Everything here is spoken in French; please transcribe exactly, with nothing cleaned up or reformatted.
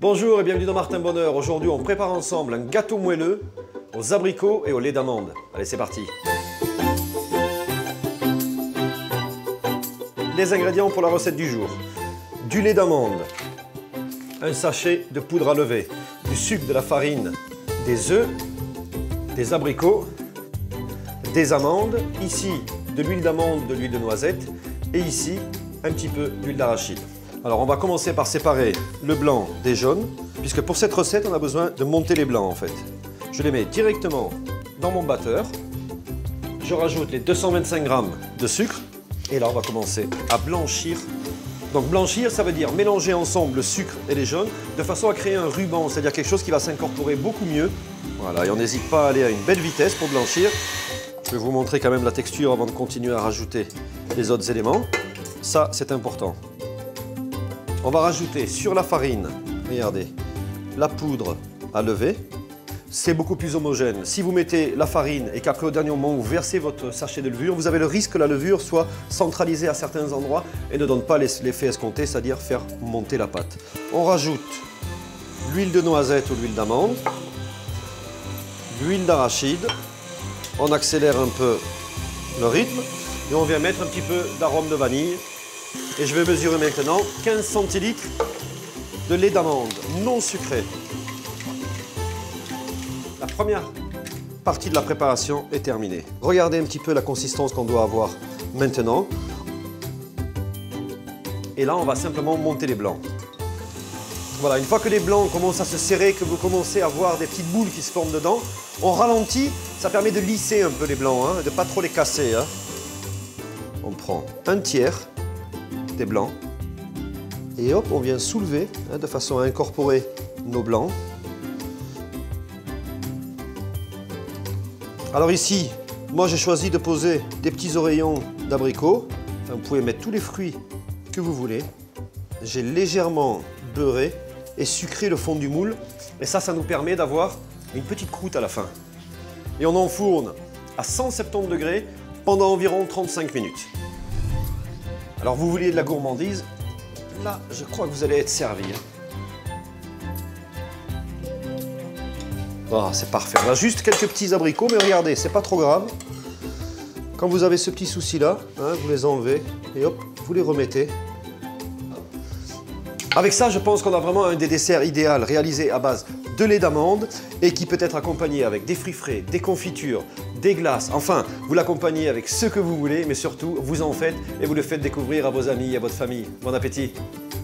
Bonjour et bienvenue dans Martin Bonheur. Aujourd'hui, on prépare ensemble un gâteau moelleux aux abricots et au lait d'amande. Allez, c'est parti. Les ingrédients pour la recette du jour. Du lait d'amande, un sachet de poudre à lever, du sucre, de la farine, des œufs, des abricots, des amandes, ici de l'huile d'amande, de l'huile de noisette et ici un petit peu d'huile d'arachide. Alors on va commencer par séparer le blanc des jaunes, puisque pour cette recette on a besoin de monter les blancs en fait. Je les mets directement dans mon batteur, je rajoute les deux cent vingt-cinq grammes de sucre et là on va commencer à blanchir. Donc blanchir, ça veut dire mélanger ensemble le sucre et les jaunes de façon à créer un ruban, c'est-à-dire quelque chose qui va s'incorporer beaucoup mieux. Voilà, et on n'hésite pas à aller à une belle vitesse pour blanchir. Je vais vous montrer quand même la texture avant de continuer à rajouter les autres éléments. Ça, c'est important. On va rajouter sur la farine, regardez, la poudre à lever. C'est beaucoup plus homogène. Si vous mettez la farine et qu'après au dernier moment vous versez votre sachet de levure, vous avez le risque que la levure soit centralisée à certains endroits et ne donne pas l'effet escompté, c'est-à-dire faire monter la pâte. On rajoute l'huile de noisette ou l'huile d'amande, l'huile d'arachide, on accélère un peu le rythme et on vient mettre un petit peu d'arôme de vanille. Et je vais mesurer maintenant quinze centilitres de lait d'amande non sucré. La première partie de la préparation est terminée. Regardez un petit peu la consistance qu'on doit avoir maintenant. Et là, on va simplement monter les blancs. Voilà, une fois que les blancs commencent à se serrer, que vous commencez à voir des petites boules qui se forment dedans, on ralentit, ça permet de lisser un peu les blancs, hein, de ne pas trop les casser. Hein. On prend un tiers des blancs et hop, on vient soulever hein, de façon à incorporer nos blancs. Alors ici, moi j'ai choisi de poser des petits oreillons d'abricots. Enfin, vous pouvez mettre tous les fruits que vous voulez. J'ai légèrement beurré et sucré le fond du moule et ça, ça nous permet d'avoir une petite croûte à la fin. Et on enfourne à cent soixante-dix degrés pendant environ trente-cinq minutes. Alors vous vouliez de la gourmandise, là je crois que vous allez être servi. Oh, c'est parfait. On a juste quelques petits abricots, mais regardez, c'est pas trop grave. Quand vous avez ce petit souci là, hein, vous les enlevez et hop, vous les remettez. Avec ça, je pense qu'on a vraiment un des desserts idéal réalisé à base de lait d'amande et qui peut être accompagné avec des fruits frais, des confitures, des glaces. Enfin, vous l'accompagnez avec ce que vous voulez, mais surtout, vous en faites et vous le faites découvrir à vos amis et à votre famille. Bon appétit!